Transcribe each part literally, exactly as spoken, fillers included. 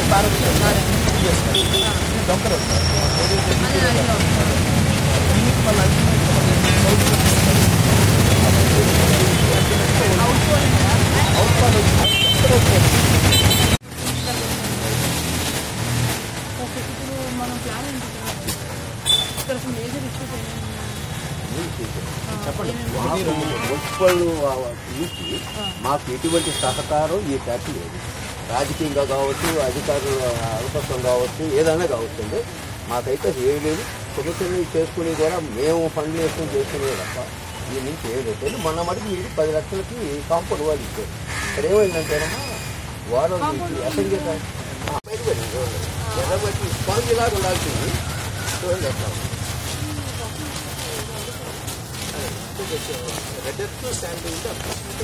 చెప్పండి. మున్సిపల్ నుంచి మాకు ఎటువంటి సహకారం ఈ ఫ్యాక్టరీ లేదు. రాజకీయంగా కావచ్చు, అధికారుల అవకాశం కావచ్చు, ఏదైనా కావచ్చు అండి. మాకైతే ఏం లేదు. సమస్యలు చేసుకుని కూడా మేము ఫండ్ వేసుకుని చేసుకునే తప్ప ఈ నుంచి ఏం లేదు. మొన్న మటుకు మీరు పది లక్షలకి కాంపౌండ్ వాళ్ళు ఇచ్చారు. ఇక్కడ ఏమైందంటేనమ్మా వారం నుంచి అసలు బయటపడింది ఎర్రబట్టి స్పాంజ్ ఇలాగా ఉండాల్సింది. చూడండి ఎట్లా రెడ్డెత్తు శాండ్ ఉంటే అప్పుడు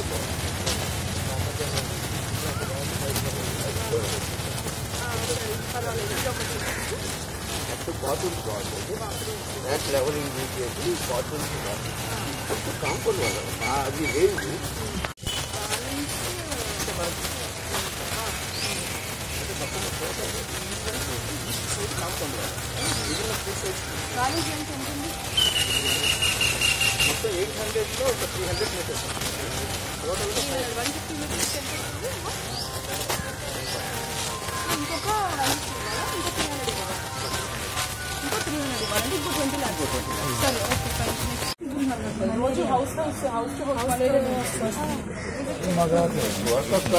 బాత్రూమ్స్ బాగుంటుంది. నెక్స్ట్ లెవెలింగ్ చేసి బాత్రూమ్స్ బాగుంటుంది. కాంపౌండ్ వాళ్ళు అది లేదు. కాంపౌండ్ మొత్తం ఎయిట్ హండ్రెడ్లో ఒక త్రీ హండ్రెడ్ మీటర్స్ టోటల్గా వన్ ఫిఫ్టీ మీటర్స్ ఇంకొక ఇంకో త్రీ హండ్రెడ్ ఇవ్వాలి. ఇంకో త్రీ హండ్రెడ్ ఇవ్వాలంటే ఇంకో ట్వంటీ ల్యాక్స్ సరే ఓకే. రోజు house house house to house